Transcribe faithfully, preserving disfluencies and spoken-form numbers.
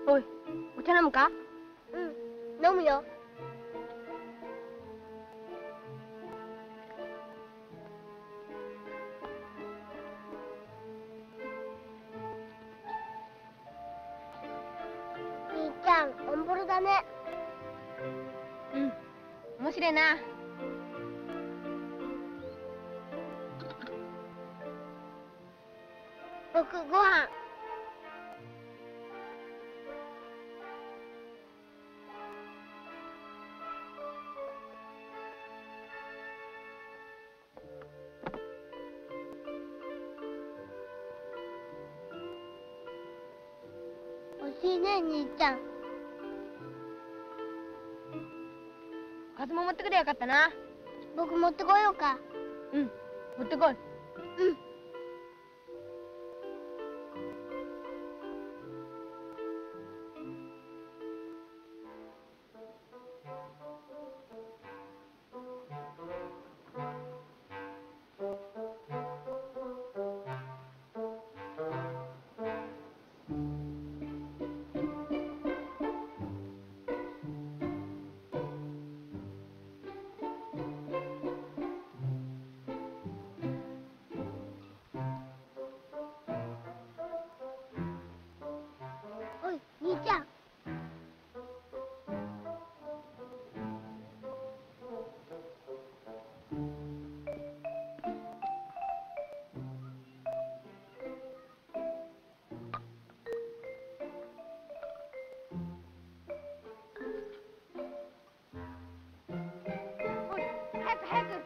おい、お茶飲むか？ うん、飲むよ。兄ちゃん、オンボロだね。 うん、面白いな。 僕、ご飯。欲しいね、兄ちゃん。 おかずも持ってくればよかったな。 僕持ってこようか。 うん、持ってこい。 うん。おい、兄ちゃん。 おい、早く早く。